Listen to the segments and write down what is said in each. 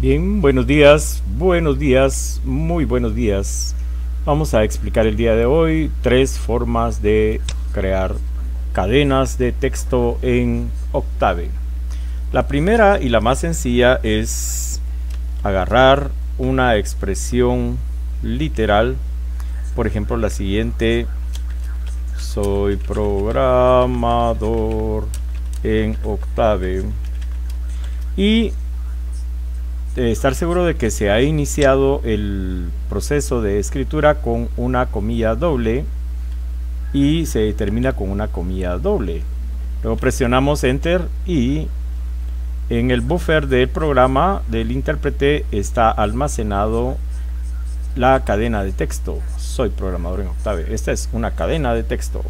Bien, buenos días, muy buenos días. Vamos a explicar el día de hoy 3 formas de crear cadenas de texto en Octave. La primera y la más sencilla es agarrar una expresión literal, por ejemplo la siguiente: soy programador en Octave, y estar seguro de que se ha iniciado el proceso de escritura con una comilla doble y se termina con una comilla doble. Luego presionamos enter y en el buffer del programa del intérprete está almacenado la cadena de texto. Soy programador en Octave. Esta es una cadena de texto.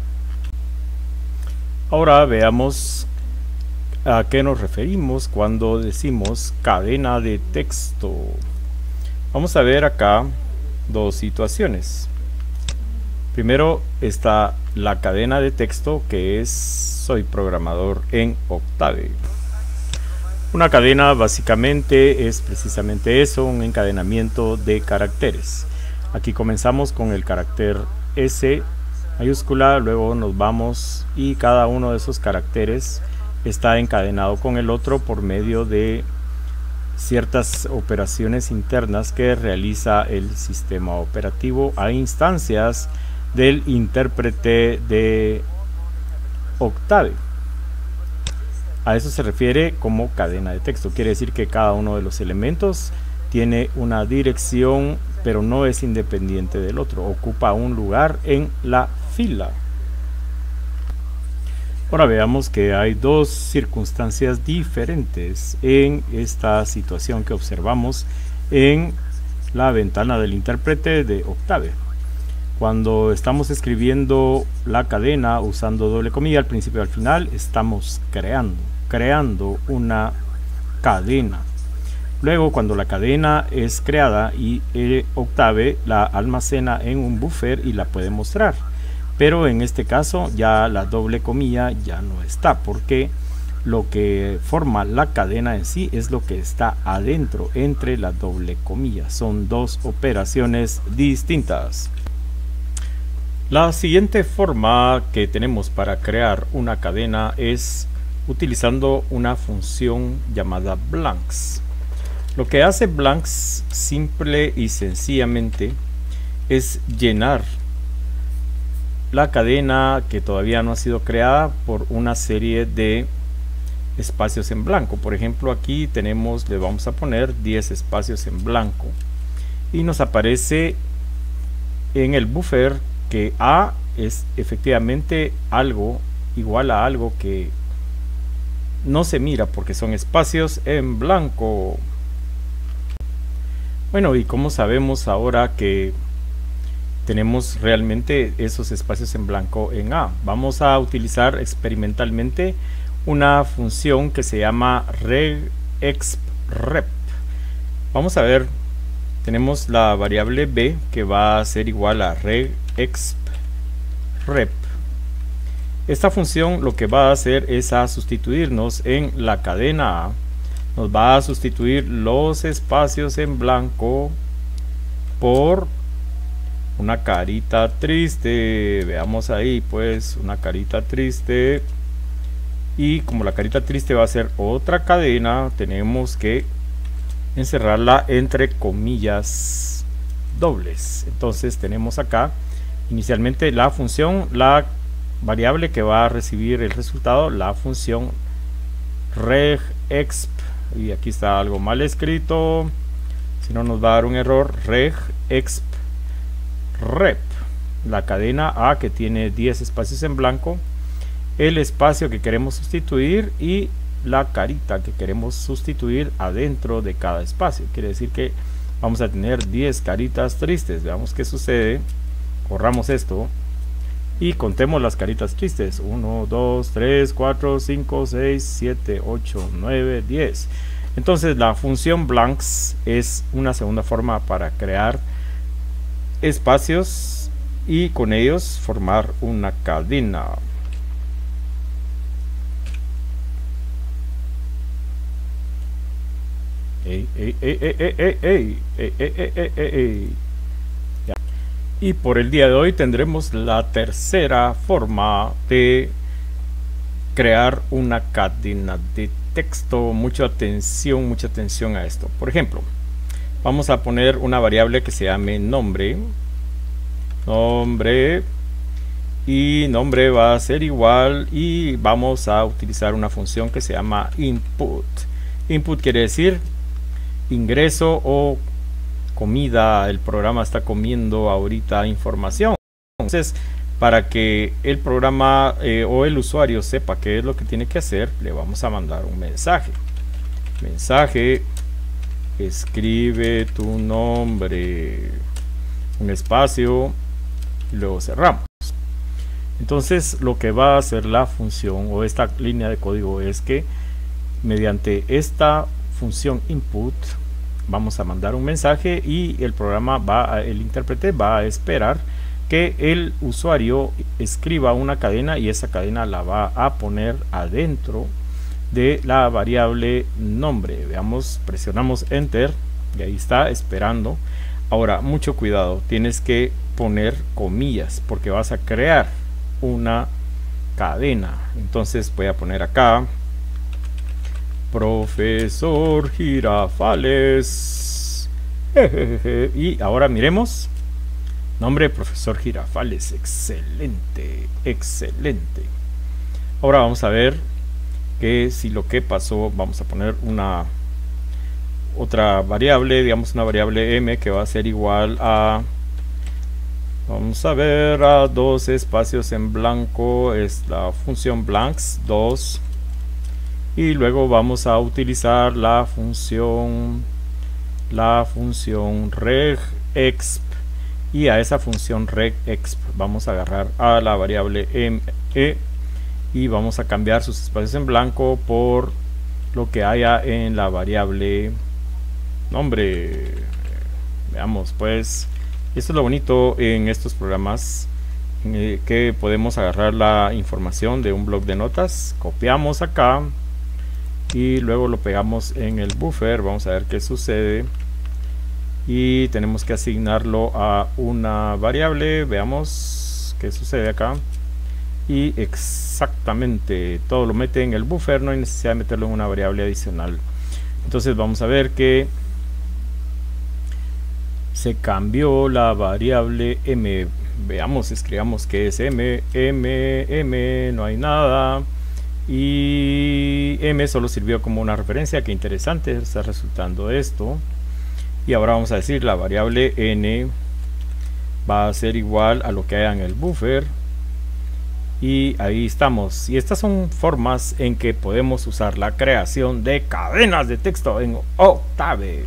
Ahora veamos ¿a qué nos referimos cuando decimos cadena de texto? Vamos a ver acá dos situaciones. Primero está la cadena de texto, que es soy programador en Octave. Una cadena básicamente es precisamente eso, un encadenamiento de caracteres. Aquí comenzamos con el carácter S mayúscula, luego nos vamos y cada uno de esos caracteres está encadenado con el otro por medio de ciertas operaciones internas que realiza el sistema operativo a instancias del intérprete de Octave. A eso se refiere como cadena de texto. Quiere decir que cada uno de los elementos tiene una dirección, pero no es independiente del otro, ocupa un lugar en la fila. Ahora veamos que hay dos circunstancias diferentes en esta situación que observamos en la ventana del intérprete de Octave. Cuando estamos escribiendo la cadena usando doble comilla al principio y al final, estamos creando una cadena. Luego, cuando la cadena es creada y Octave la almacena en un buffer y la puede mostrar. Pero en este caso ya la doble comilla ya no está, porque lo que forma la cadena en sí es lo que está adentro entre la doble comilla. Son dos operaciones distintas. La siguiente forma que tenemos para crear una cadena es utilizando una función llamada blanks. Lo que hace blanks simple y sencillamente es llenar la cadena que todavía no ha sido creada por una serie de espacios en blanco. Por ejemplo, aquí tenemos, le vamos a poner 10 espacios en blanco y nos aparece en el buffer que A es efectivamente algo igual a algo que no se mira porque son espacios en blanco. Bueno, ¿y cómo sabemos ahora que tenemos realmente esos espacios en blanco en A? Vamos a utilizar experimentalmente una función que se llama regexprep. Vamos a ver, tenemos la variable b que va a ser igual a regexprep. Esta función lo que va a hacer es a sustituirnos en la cadena A. Nos va a sustituir los espacios en blanco por una carita triste. Veamos ahí pues una carita triste, y como la carita triste va a ser otra cadena, tenemos que encerrarla entre comillas dobles. Entonces tenemos acá inicialmente la función, la variable que va a recibir el resultado, la función regexp, y aquí está algo mal escrito, si no nos va a dar un error, regexp rep, la cadena A que tiene 10 espacios en blanco, el espacio que queremos sustituir y la carita que queremos sustituir adentro de cada espacio. Quiere decir que vamos a tener 10 caritas tristes. Veamos qué sucede. Corramos esto y contemos las caritas tristes: 1, 2, 3, 4, 5, 6, 7, 8, 9, 10. Entonces la función blanks es una segunda forma para crear espacios y con ellos formar una cadena. Y por el día de hoy tendremos la tercera forma de crear una cadena de texto. Mucha atención a esto. Por ejemplo, vamos a poner una variable que se llame nombre. Y nombre va a ser igual, y vamos a utilizar una función que se llama input. Input quiere decir ingreso o comida. El programa está comiendo ahorita información. Entonces, para que el programa o el usuario sepa qué es lo que tiene que hacer, le vamos a mandar un mensaje. Escribe tu nombre, un espacio, y luego cerramos. Entonces, lo que va a hacer la función o esta línea de código es que mediante esta función input vamos a mandar un mensaje, y el programa el intérprete va a esperar que el usuario escriba una cadena, y esa cadena la va a poner adentro de la variable nombre. Veamos, presionamos enter y ahí está esperando. Ahora, mucho cuidado, tienes que poner comillas porque vas a crear una cadena. Entonces voy a poner acá profesor Girafales. Y ahora miremos. Nombre profesor Girafales. Excelente. Ahora vamos a ver que si lo que pasó, vamos a poner otra variable, digamos una variable m que va a ser igual a, vamos a ver, a 2 espacios en blanco. Es la función blanks 2. Y luego vamos a utilizar la función regexp, y a esa función regexp vamos a agarrar a la variable me y vamos a cambiar sus espacios en blanco por lo que haya en la variable nombre. Veamos pues, esto es lo bonito en estos programas, que podemos agarrar la información de un bloc de notas, copiamos acá y luego lo pegamos en el buffer. Vamos a ver qué sucede, y tenemos que asignarlo a una variable. Veamos qué sucede acá, y exactamente todo lo mete en el buffer, no hay necesidad de meterlo en una variable adicional. Entonces vamos a ver que se cambió la variable m. Veamos, escribamos que es m, no hay nada, y m solo sirvió como una referencia. Qué interesante está resultando esto. Y ahora vamos a decir la variable n va a ser igual a lo que haya en el buffer, y ahí estamos. Y estas son formas en que podemos usar la creación de cadenas de texto en Octave.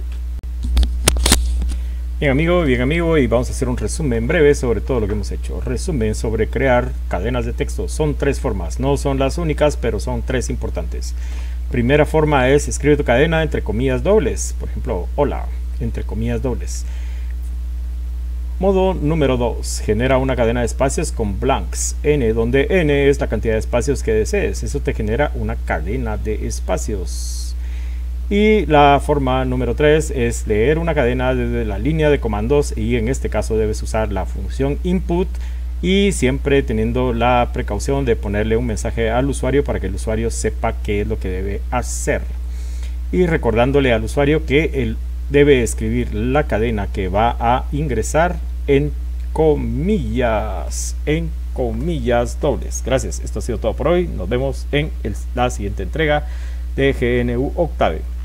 Bien amigo, y vamos a hacer un resumen breve sobre todo lo que hemos hecho. Resumen sobre crear cadenas de texto. Son 3 formas, no son las únicas, pero son 3 importantes. Primera forma es escribe tu cadena entre comillas dobles. Por ejemplo, hola, entre comillas dobles. Modo número 2, genera una cadena de espacios con blanks n, donde n es la cantidad de espacios que desees. Eso te genera una cadena de espacios. Y la forma número 3 es leer una cadena desde la línea de comandos, y en este caso debes usar la función input, y siempre teniendo la precaución de ponerle un mensaje al usuario para que el usuario sepa qué es lo que debe hacer, y recordándole al usuario que él debe escribir la cadena que va a ingresar en comillas dobles. Gracias, esto ha sido todo por hoy. Nos vemos en la siguiente entrega de GNU Octave.